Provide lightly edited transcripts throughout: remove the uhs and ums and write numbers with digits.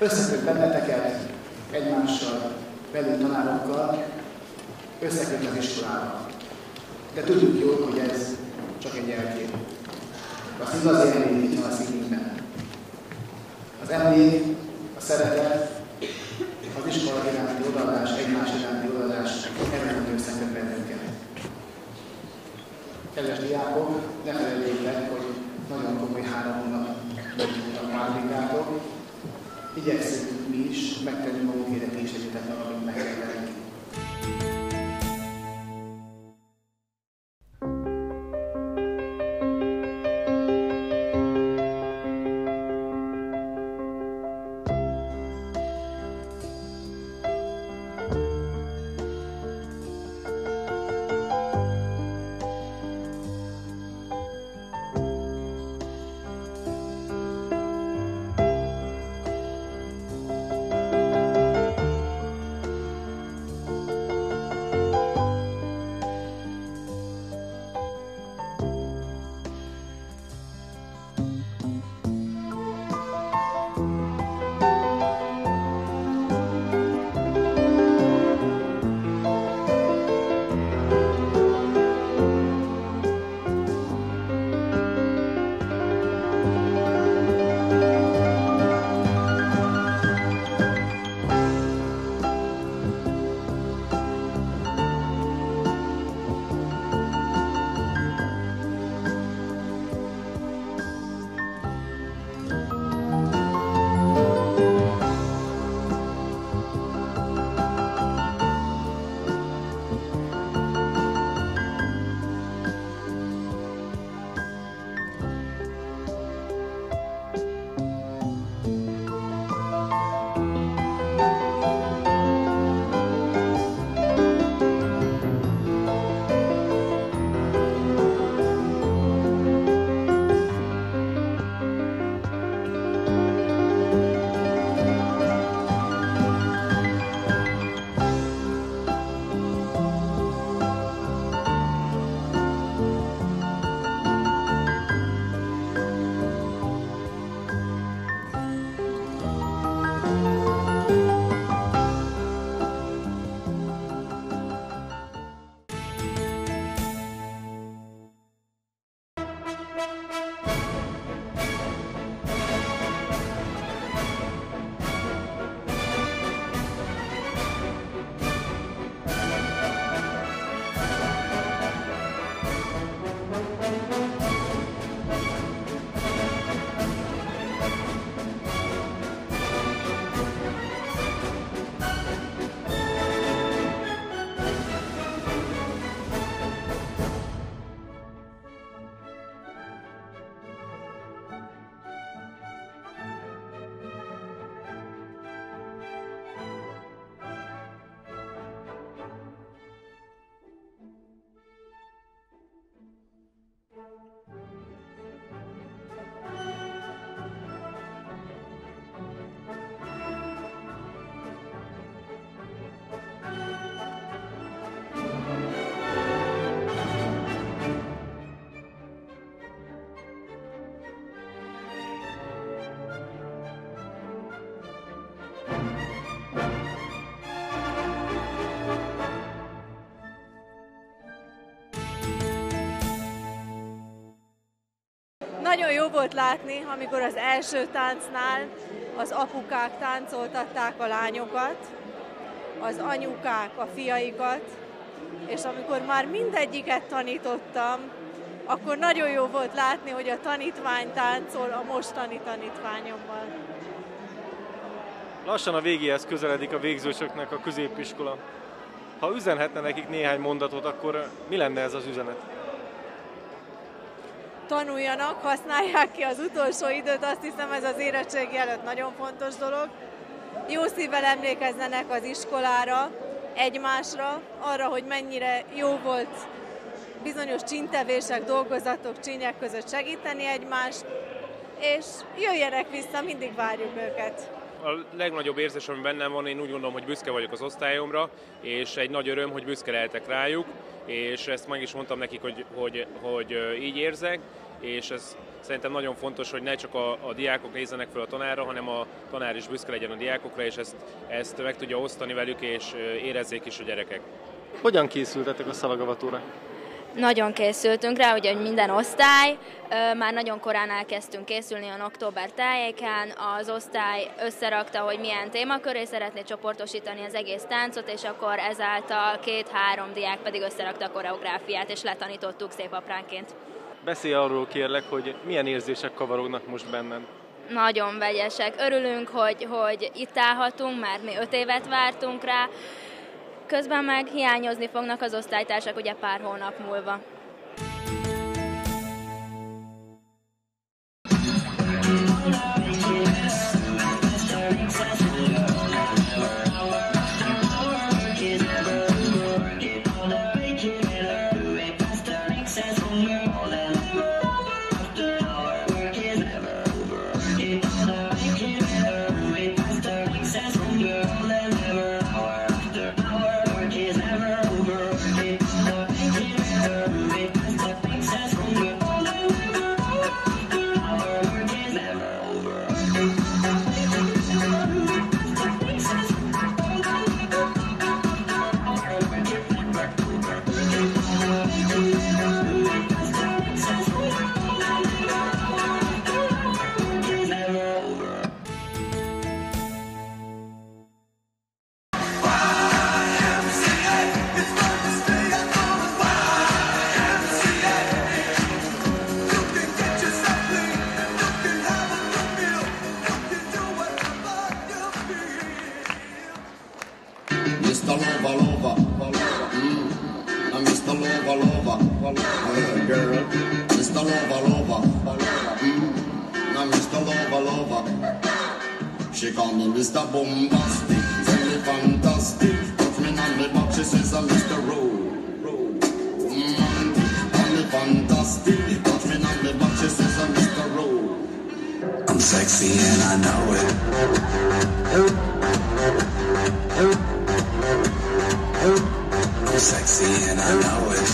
összeköt benneteket egymással, velünk tanárokkal, összeköt az iskolával. De tudjuk jól, hogy ez csak egy jelkép. Az igazi emlék itt van a szívünkben. Az emlék, a szeretet, az iskola iránti odaadás, egymás iránti odaadás erőn összeköt bennünket. Kedves diákok, ne felejtjétek, hogy nagyon komoly 3 hónap megnyújtak már vizsgálatok. Igyekszünk mi is megtenni magunkért, és segítek meg, amit meg kell tenni. Nagyon jó volt látni, amikor az első táncnál az apukák táncoltatták a lányokat, az anyukák a fiaikat, és amikor már mindegyiket tanítottam, akkor nagyon jó volt látni, hogy a tanítvány táncol a mostani tanítványommal. Lassan a végéhez közeledik a végzősöknek a középiskola. Ha üzenhetne nekik néhány mondatot, akkor mi lenne ez az üzenet? Tanuljanak, használják ki az utolsó időt, azt hiszem ez az érettségi előtt nagyon fontos dolog. Jó szívvel emlékezzenek az iskolára, egymásra, arra, hogy mennyire jó volt bizonyos csíntevések, dolgozatok, csínyek között segíteni egymást, és jöjjenek vissza, mindig várjuk őket. A legnagyobb érzés, ami bennem van, én úgy gondolom, hogy büszke vagyok az osztályomra, és egy nagy öröm, hogy büszke lehetek rájuk, és ezt meg is mondtam nekik, hogy így érzek, és ez Szerintem nagyon fontos, hogy ne csak a diákok nézzenek fel a tanárra, hanem a tanár is büszke legyen a diákokra, és ezt meg tudja osztani velük, és érezzék is a gyerekek. Hogyan készültetek a szalagavatóra? Nagyon készültünk rá, ugye, hogy minden osztály, már nagyon korán elkezdtünk készülni, olyan október tájékán, az osztály összerakta, hogy milyen témaköré szeretné csoportosítani az egész táncot, és akkor ezáltal 2-3 diák pedig összerakta a koreográfiát, és letanítottuk szép apránként. Beszélj arról kérlek, hogy milyen érzések kavarognak most benned. Nagyon vegyesek. Örülünk, hogy itt állhatunk, mert mi 5 évet vártunk rá, közben meg hiányozni fognak az osztálytársak ugye pár hónap múlva. She call me Mr. Bombastic, tell me fantastic. Touch me on the back, she says I'm Mr. Romantic. Call me fantastic, touch me on the back, she says I'm Mr. I'm sexy and I know it. I'm sexy and I know it.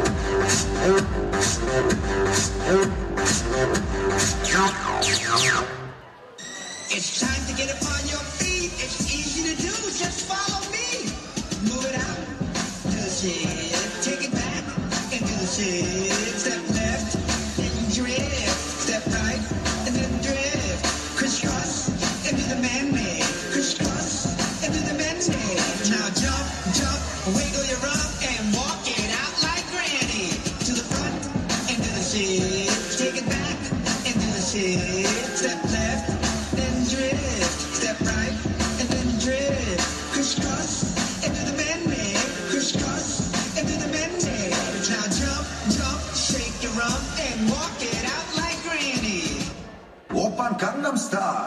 It's time to get upon your feet. It's easy to do. Just follow me. Move it out to the shit. Take it back into the shit. Step left, then drift. Step right, and then drift. Crisscross into the man-made. Crisscross into the man-made. Now jump, jump, wiggle your rump and walk it out like granny. To the front, into the shit. Take it back into the shit. Step left. Drift, step right, and then drift. Crisscross into the man-made. Crisscross into the man-made. Now jump, jump, shake your rump and walk it out like granny. Open Gangnam Style.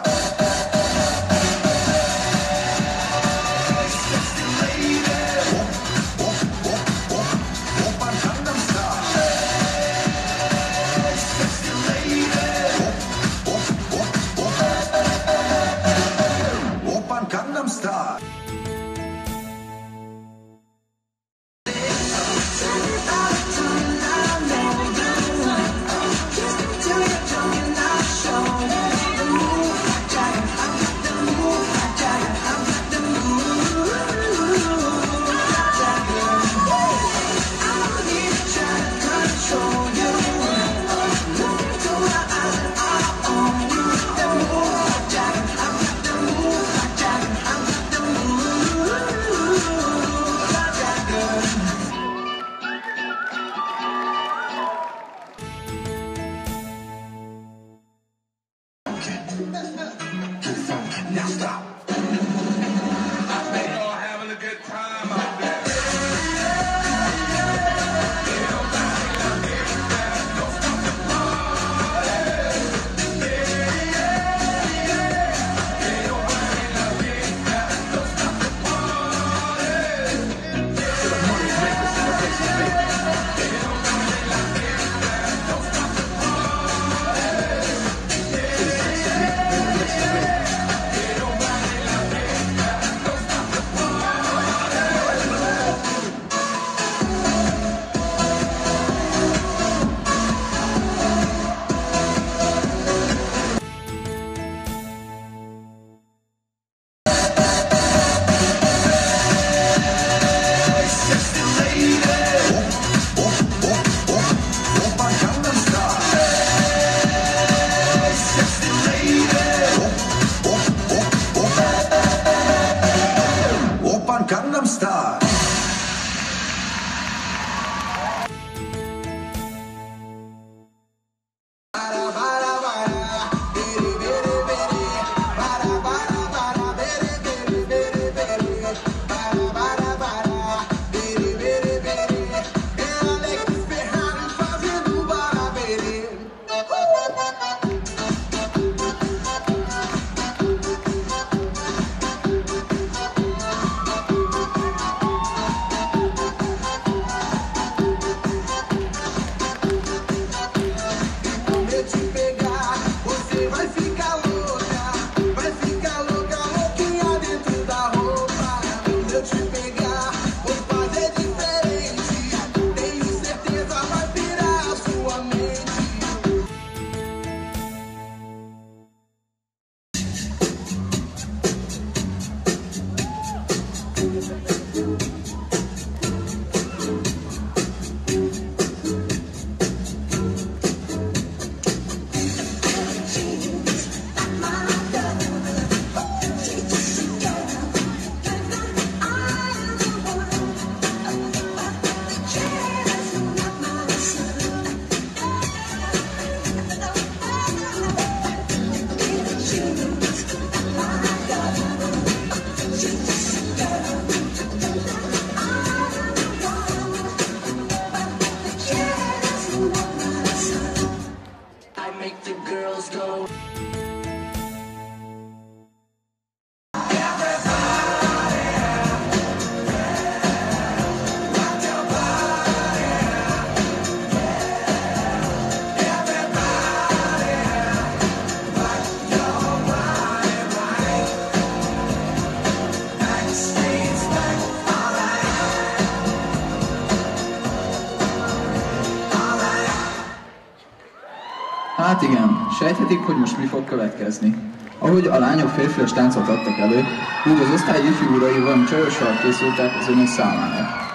Gangnam Style. Hát igen, sejthetik, hogy most mi fog következni. Ahogy a lányok férfias táncot adtak elő, úgy az osztály ifjú urai valami csajossal készültek az önök számára.